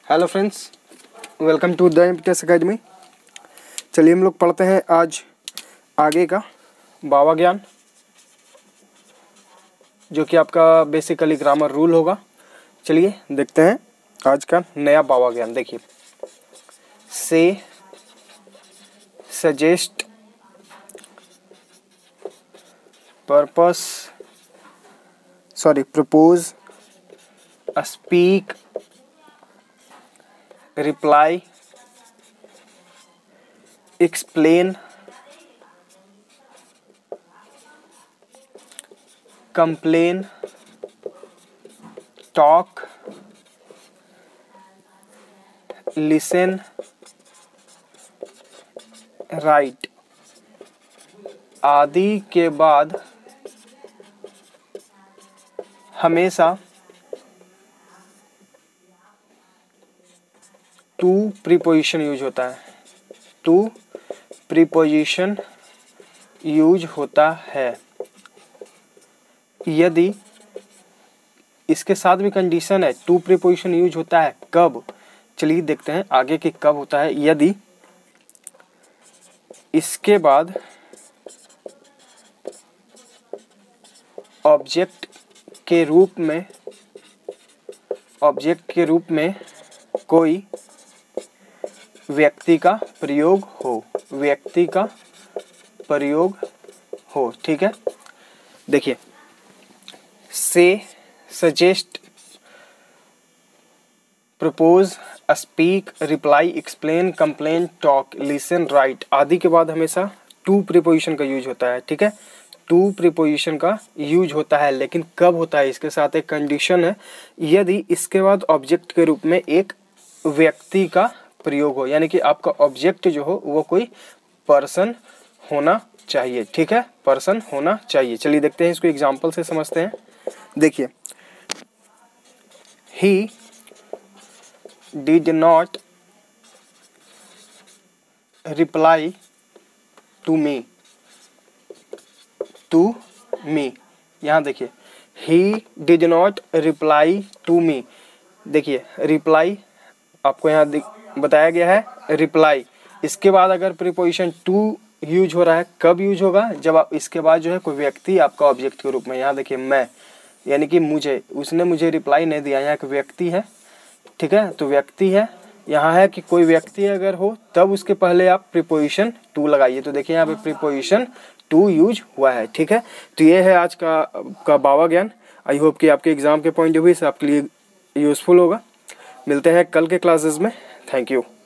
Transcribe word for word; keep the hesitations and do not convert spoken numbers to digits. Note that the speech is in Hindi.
Hello friends, welcome to the Impetus academy. चलिए हम लोग पढ़ते हैं आज आगे का बावा ज्ञान, जो कि आपका बेसिकली ग्रामर रूल होगा। चलिए देखते हैं आज का नया बावा ज्ञान। देखिए, say, suggest, purpose, sorry propose, speak, reply, explain, complain, talk, listen, write आदि के बाद हमेशा टू प्रीपोजिशन यूज होता है। टू प्रीपोजिशन यूज होता है। यदि इसके साथ भी कंडीशन है, टू प्रीपोजिशन यूज होता है कब? चलिए देखते हैं आगे कि कब होता है। यदि इसके बाद ऑब्जेक्ट के रूप में ऑब्जेक्ट के रूप में कोई व्यक्ति का प्रयोग हो व्यक्ति का प्रयोग हो ठीक है। देखिए, say, suggest, propose, speak, reply, explain, complain, talk, listen, write आदि के बाद हमेशा टू प्रीपोजिशन का यूज होता है। ठीक है, टू प्रीपोजिशन का यूज होता है, लेकिन कब होता है? इसके साथ एक कंडीशन है, यदि इसके बाद ऑब्जेक्ट के रूप में एक व्यक्ति का प्रयोग हो, यानी कि आपका ऑब्जेक्ट जो हो वो कोई पर्सन होना चाहिए। ठीक है, पर्सन होना चाहिए। चलिए देखते हैं, इसको एग्जांपल से समझते हैं। देखिए, he did not reply to me to me यहाँ देखिए, he did not reply to me. देखिए, रिप्लाई आपको यहाँ बताया गया है रिप्लाई। इसके बाद अगर प्रीपोजिशन टू यूज हो रहा है, कब यूज होगा? जब आप इसके बाद जो है कोई व्यक्ति आपका ऑब्जेक्ट के रूप में, यहाँ देखिए मैं, यानी कि मुझे, उसने मुझे रिप्लाई नहीं दिया, यहाँ एक व्यक्ति है। ठीक है, तो व्यक्ति है, यहाँ है कि कोई व्यक्ति अगर हो तब उसके पहले आप प्रीपोजिशन टू लगाइए। तो देखिए यहाँ पे प्रीपोजिशन टू यूज हुआ है। ठीक है, तो ये है आज का का बावा ज्ञान। आई होप कि आपके एग्जाम के पॉइंट ऑफ व्यू से आपके लिए यूजफुल होगा। मिलते हैं कल के क्लासेस में। Thank you.